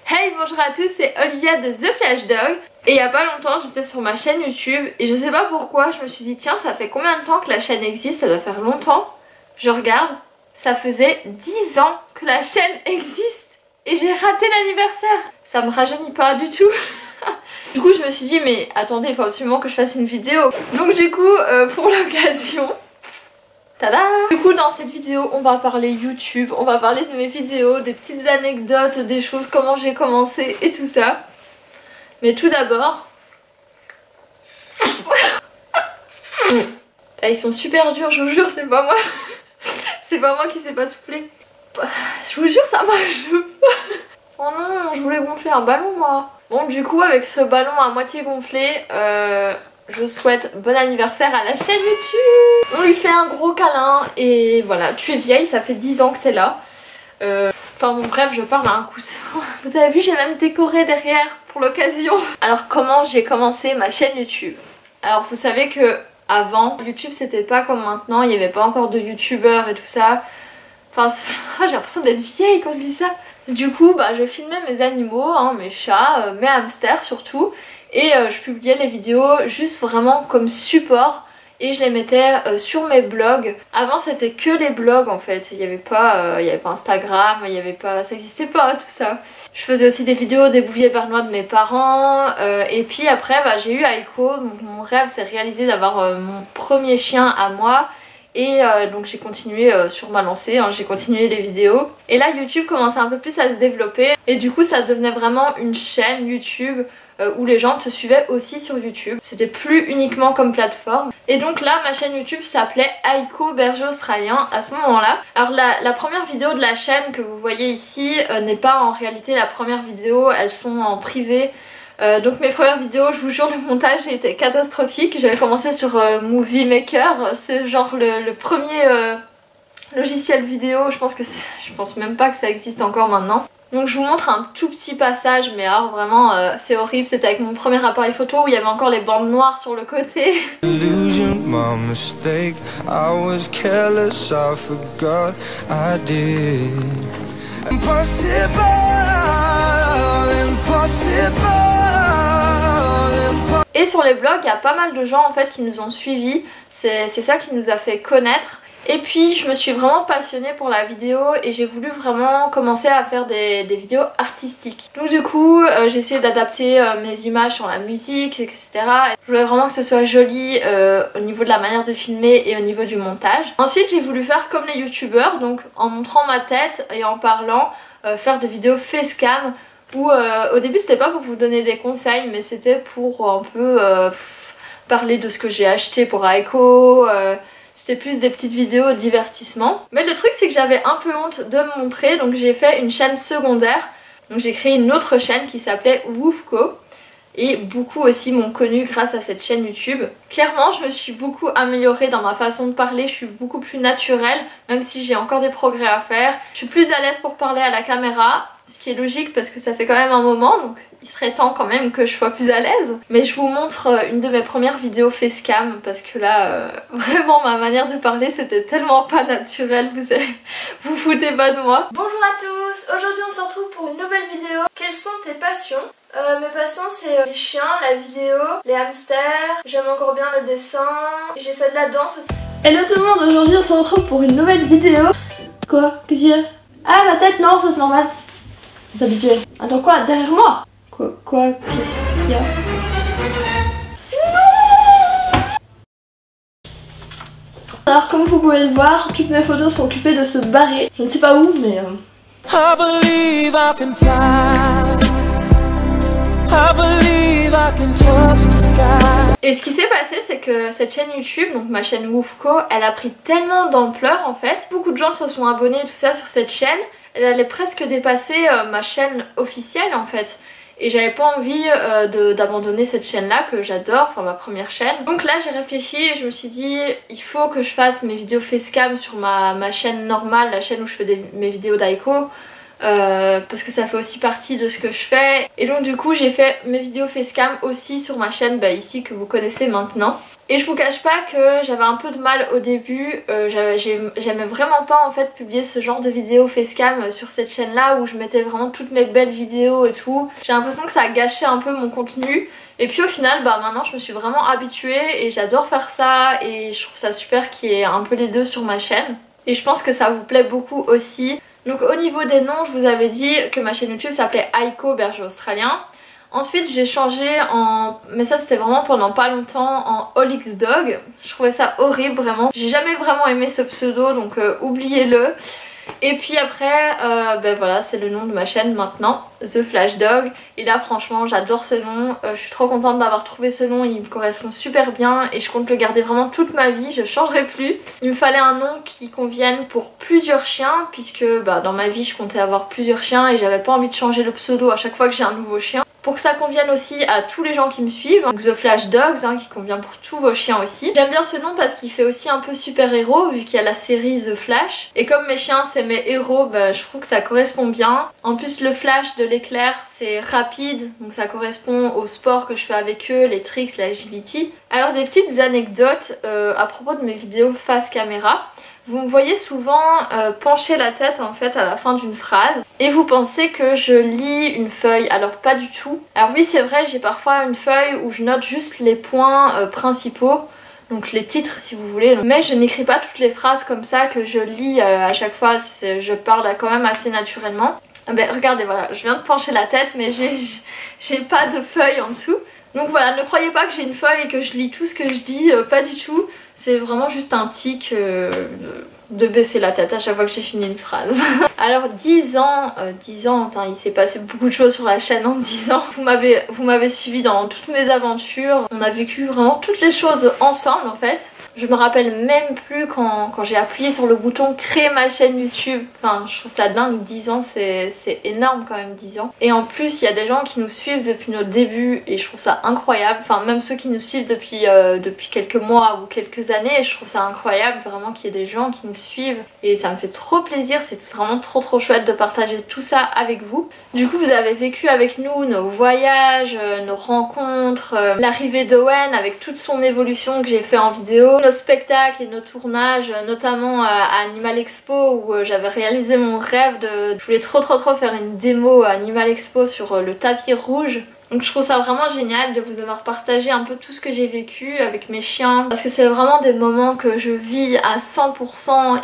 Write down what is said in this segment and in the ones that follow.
Hey, bonjour à tous, c'est Olivia de The Flash Dog. Et il y a pas longtemps j'étais sur ma chaîne YouTube et je sais pas pourquoi je me suis dit tiens, ça fait combien de temps que la chaîne existe? Ça doit faire longtemps. Je regarde, ça faisait 10 ans que la chaîne existe et j'ai raté l'anniversaire. Ça me rajeunit pas du tout. Du coup je me suis dit mais attendez, il faut absolument que je fasse une vidéo. Donc du coup pour l'occasion, tada! Du coup dans cette vidéo on va parler YouTube, on va parler de mes vidéos, des petites anecdotes, des choses, comment j'ai commencé et tout ça. Mais tout d'abord... Là ils sont super durs, je vous jure, c'est pas moi. C'est pas moi qui sais pas souffler. Je vous jure ça marche pas. Oh non, je voulais gonfler un ballon moi. Bon du coup avec ce ballon à moitié gonflé, je souhaite bon anniversaire à la chaîne YouTube. On lui fait un gros câlin et voilà, tu es vieille, ça fait 10 ans que t'es là. Enfin bon bref, je parle à un coussin. Vous avez vu, j'ai même décoré derrière pour l'occasion. Alors comment j'ai commencé ma chaîne YouTube? Alors vous savez que avant YouTube c'était pas comme maintenant, il n'y avait pas encore de youtubeurs et tout ça. Enfin j'ai l'impression d'être vieille quand je dis ça. Du coup bah je filmais mes animaux, hein, mes chats, mes hamsters surtout. Et je publiais les vidéos juste vraiment comme support. Et je les mettais sur mes blogs. Avant c'était que les blogs en fait. Il n'y avait pas Instagram, il y avait pas, ça n'existait pas tout ça. Je faisais aussi des vidéos des bouviers bernois de mes parents. Et puis après bah, j'ai eu Aiko. Donc mon rêve c'est réalisé d'avoir mon premier chien à moi. Et donc j'ai continué sur ma lancée, hein, j'ai continué les vidéos. Et là YouTube commençait un peu plus à se développer. Et du coup ça devenait vraiment une chaîne YouTube où les gens te suivaient aussi sur YouTube. C'était plus uniquement comme plateforme. Et donc là ma chaîne YouTube s'appelait Aiko Berger Australien à ce moment là. Alors la première vidéo de la chaîne que vous voyez ici n'est pas en réalité la première vidéo, elles sont en privé. Donc mes premières vidéos, je vous jure, le montage était catastrophique. J'avais commencé sur Movie Maker, c'est genre le premier logiciel vidéo. Je pense même pas que ça existe encore maintenant. Donc je vous montre un tout petit passage, mais alors vraiment c'est horrible. C'était avec mon premier appareil photo où il y avait encore les bandes noires sur le côté. Et sur les blogs, il y a pas mal de gens en fait qui nous ont suivis. C'est ça qui nous a fait connaître. Et puis je me suis vraiment passionnée pour la vidéo et j'ai voulu vraiment commencer à faire des vidéos artistiques. Donc du coup j'ai essayé d'adapter mes images sur la musique, etc. Je voulais vraiment que ce soit joli au niveau de la manière de filmer et au niveau du montage. Ensuite j'ai voulu faire comme les youtubeurs, donc en montrant ma tête et en parlant, faire des vidéos facecam où au début c'était pas pour vous donner des conseils mais c'était pour un peu parler de ce que j'ai acheté pour Aiko. C'était plus des petites vidéos divertissement. Mais le truc c'est que j'avais un peu honte de me montrer, donc j'ai fait une chaîne secondaire. Donc j'ai créé une autre chaîne qui s'appelait Woofco. Et beaucoup aussi m'ont connue grâce à cette chaîne YouTube. Clairement je me suis beaucoup améliorée dans ma façon de parler, je suis beaucoup plus naturelle, même si j'ai encore des progrès à faire. Je suis plus à l'aise pour parler à la caméra, ce qui est logique parce que ça fait quand même un moment, donc il serait temps quand même que je sois plus à l'aise. Mais je vous montre une de mes premières vidéos facecam parce que là vraiment ma manière de parler c'était tellement pas naturel, vous foutez pas de moi. Bonjour à tous, aujourd'hui on se retrouve pour une nouvelle vidéo. Quelles sont tes passions? Mes passions c'est les chiens, la vidéo, les hamsters, j'aime encore bien le dessin, j'ai fait de la danse aussi. Hello tout le monde, aujourd'hui on se retrouve pour une nouvelle vidéo. Quoi? Qu'est-ce qu'il y a? Ah ma tête, non ça c'est normal. S'habituer. Attends quoi? Derrière moi? Quoi? Qu'est-ce qu'il y a? Non! Alors comme vous pouvez le voir, toutes mes photos sont occupées de se barrer. Je ne sais pas où mais... I believe I can fly. Et ce qui s'est passé c'est que cette chaîne YouTube, donc ma chaîne Woofco, elle a pris tellement d'ampleur en fait. Beaucoup de gens se sont abonnés et tout ça sur cette chaîne. Elle allait presque dépasser ma chaîne officielle en fait. Et j'avais pas envie d'abandonner cette chaîne là que j'adore, enfin ma première chaîne. Donc là j'ai réfléchi et je me suis dit il faut que je fasse mes vidéos facecam sur ma chaîne normale, la chaîne où je fais mes vidéos d'Aiko. parce que ça fait aussi partie de ce que je fais. Et donc du coup j'ai fait mes vidéos facecam aussi sur ma chaîne ici que vous connaissez maintenant. Et je vous cache pas que j'avais un peu de mal au début, j'aimais vraiment pas en fait publier ce genre de vidéos facecam sur cette chaîne là où je mettais vraiment toutes mes belles vidéos et tout. J'ai l'impression que ça a gâché un peu mon contenu. Et puis au final maintenant je me suis vraiment habituée et j'adore faire ça et je trouve ça super qu'il y ait un peu les deux sur ma chaîne. Et je pense que ça vous plaît beaucoup aussi. Donc au niveau des noms, je vous avais dit que ma chaîne YouTube s'appelait Aiko Berger Australien. Ensuite j'ai changé en... mais ça c'était vraiment pendant pas longtemps, en Olix Dog. Je trouvais ça horrible vraiment. J'ai jamais vraiment aimé ce pseudo donc oubliez-le. Et puis après voilà, c'est le nom de ma chaîne maintenant, The Flash Dog. Et là franchement j'adore ce nom, je suis trop contente d'avoir trouvé ce nom, il me correspond super bien et je compte le garder vraiment toute ma vie, je changerai plus. Il me fallait un nom qui convienne pour plusieurs chiens puisque dans ma vie je comptais avoir plusieurs chiens et j'avais pas envie de changer le pseudo à chaque fois que j'ai un nouveau chien. Pour que ça convienne aussi à tous les gens qui me suivent, donc The Flash Dogs qui convient pour tous vos chiens aussi. J'aime bien ce nom parce qu'il fait aussi un peu super héros vu qu'il y a la série The Flash. Et comme mes chiens c'est mes héros, je trouve que ça correspond bien. En plus le flash de l'éclair c'est rapide, donc ça correspond au sport que je fais avec eux, les tricks, l'agility. Alors des petites anecdotes à propos de mes vidéos face caméra. Vous me voyez souvent pencher la tête en fait à la fin d'une phrase et vous pensez que je lis une feuille, alors pas du tout. Alors oui c'est vrai, j'ai parfois une feuille où je note juste les points principaux, donc les titres si vous voulez, mais je n'écris pas toutes les phrases comme ça que je lis à chaque fois, je parle quand même assez naturellement. Regardez, voilà, je viens de pencher la tête mais j'ai pas de feuille en dessous. Donc voilà, ne croyez pas que j'ai une feuille et que je lis tout ce que je dis, pas du tout. C'est vraiment juste un tic de baisser la tête à chaque fois que j'ai fini une phrase. Alors 10 ans, il s'est passé beaucoup de choses sur la chaîne en 10 ans. Vous m'avez suivi dans toutes mes aventures. On a vécu vraiment toutes les choses ensemble en fait. Je me rappelle même plus quand j'ai appuyé sur le bouton créer ma chaîne YouTube. Enfin je trouve ça dingue, 10 ans c'est énorme quand même, 10 ans. Et en plus il y a des gens qui nous suivent depuis nos débuts et je trouve ça incroyable. Enfin même ceux qui nous suivent depuis quelques mois ou quelques années, je trouve ça incroyable vraiment qu'il y ait des gens qui nous suivent. Et ça me fait trop plaisir, c'est vraiment trop chouette de partager tout ça avec vous. Du coup vous avez vécu avec nous nos voyages, nos rencontres, l'arrivée d'Owen avec toute son évolution que j'ai fait en vidéo, nos spectacles et nos tournages, notamment à Animal Expo où j'avais réalisé mon rêve je voulais trop faire une démo à Animal Expo sur le tapis rouge. Donc je trouve ça vraiment génial de vous avoir partagé un peu tout ce que j'ai vécu avec mes chiens parce que c'est vraiment des moments que je vis à 100%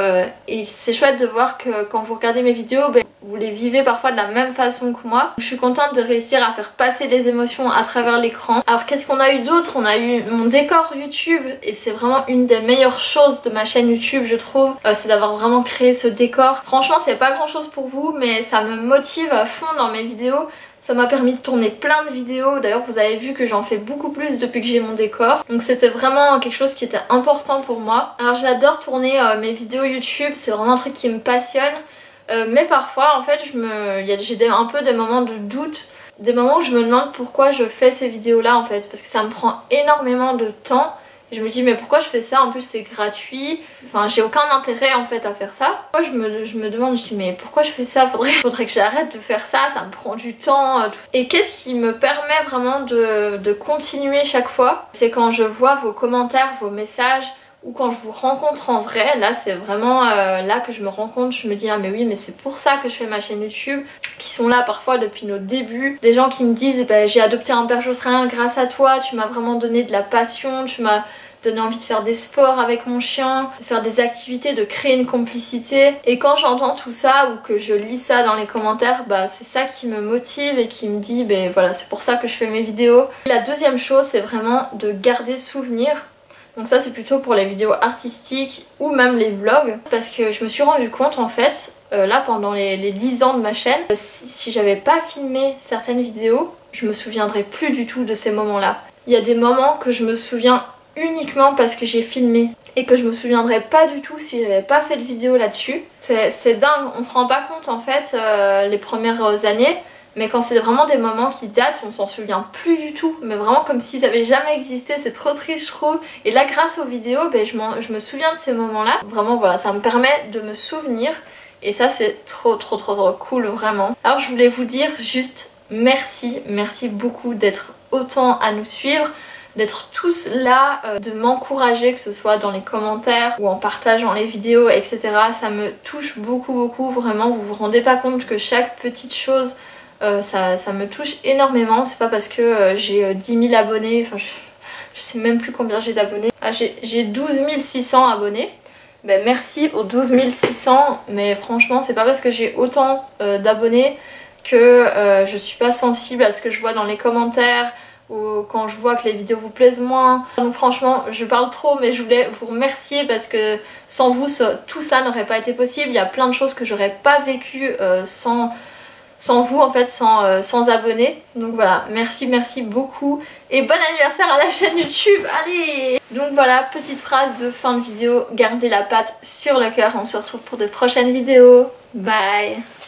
et c'est chouette de voir que quand vous regardez mes vidéos, vous les vivez parfois de la même façon que moi. Je suis contente de réussir à faire passer les émotions à travers l'écran. Alors qu'est-ce qu'on a eu d'autre? On a eu mon décor YouTube et c'est vraiment une des meilleures choses de ma chaîne YouTube je trouve, c'est d'avoir vraiment créé ce décor. Franchement c'est pas grand chose pour vous mais ça me motive à fond dans mes vidéos. Ça m'a permis de tourner plein de vidéos, d'ailleurs vous avez vu que j'en fais beaucoup plus depuis que j'ai mon décor. Donc c'était vraiment quelque chose qui était important pour moi. Alors j'adore tourner mes vidéos YouTube, c'est vraiment un truc qui me passionne. Mais parfois en fait j'ai un peu des moments de doute, des moments où je me demande pourquoi je fais ces vidéos là en fait. Parce que ça me prend énormément de temps. Je me dis mais pourquoi je fais ça, en plus c'est gratuit, enfin j'ai aucun intérêt en fait à faire ça. Moi je me demande, je dis mais pourquoi je fais ça, faudrait que j'arrête de faire ça, ça me prend du temps. Tout. Et qu'est-ce qui me permet vraiment de continuer chaque fois, c'est quand je vois vos commentaires, vos messages, ou quand je vous rencontre en vrai. Là c'est vraiment là que je me rends compte, je me dis ah mais oui mais c'est pour ça que je fais ma chaîne YouTube, qui sont là parfois depuis nos débuts, des gens qui me disent j'ai adopté un berger australien grâce à toi, tu m'as vraiment donné de la passion, tu m'as donné envie de faire des sports avec mon chien, de faire des activités, de créer une complicité. Et quand j'entends tout ça ou que je lis ça dans les commentaires, c'est ça qui me motive et qui me dit voilà c'est pour ça que je fais mes vidéos. La deuxième chose c'est vraiment de garder souvenir. Donc ça c'est plutôt pour les vidéos artistiques ou même les vlogs, parce que je me suis rendu compte en fait là pendant les 10 ans de ma chaîne, si j'avais pas filmé certaines vidéos, je me souviendrais plus du tout de ces moments là. Il y a des moments que je me souviens uniquement parce que j'ai filmé et que je me souviendrais pas du tout si j'avais pas fait de vidéo là-dessus. C'est dingue, on se rend pas compte en fait les premières années, mais quand c'est vraiment des moments qui datent, on s'en souvient plus du tout, mais vraiment comme s'ils avaient jamais existé, c'est trop triste je trouve. Et là grâce aux vidéos, je me souviens de ces moments là, vraiment voilà, ça me permet de me souvenir. Et ça c'est trop cool vraiment. Alors je voulais vous dire juste merci beaucoup d'être autant à nous suivre, d'être tous là, de m'encourager, que ce soit dans les commentaires ou en partageant les vidéos, etc. Ça me touche beaucoup vraiment. Vous vous rendez pas compte que chaque petite chose ça me touche énormément. C'est pas parce que j'ai 10 000 abonnés, enfin je sais même plus combien j'ai d'abonnés. Ah, j'ai 12 600 abonnés. Ben, merci aux 12 600, mais franchement c'est pas parce que j'ai autant d'abonnés que je suis pas sensible à ce que je vois dans les commentaires ou quand je vois que les vidéos vous plaisent moins. Donc franchement je parle trop, mais je voulais vous remercier parce que sans vous tout ça n'aurait pas été possible. Il y a plein de choses que j'aurais pas vécues sans vous en fait, sans abonnés. Donc voilà, merci beaucoup et bon anniversaire à la chaîne YouTube, allez! Donc voilà, petite phrase de fin de vidéo, gardez la patte sur le cœur, on se retrouve pour de prochaines vidéos, bye!